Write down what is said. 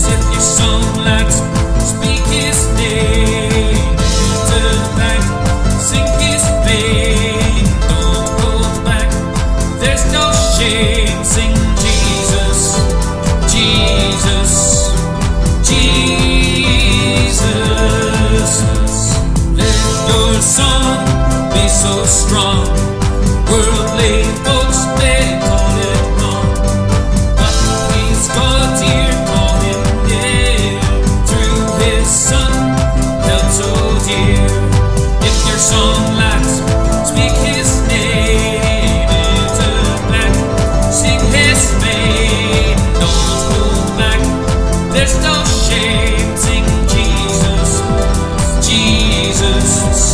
If your song lacks, speak his name. Turn back, sing his fame. Don't hold back, there's no shame. Sing Jesus, Jesus, Jesus. Let your song be so strong. Worldly folks, they call it wrong, but he's God's ear, call him near. Through his Son, held so dear. If your song lacks, speak his name. Enter back, sing his fame. Don't hold back, there's no shame. Sing Jesus, Jesus.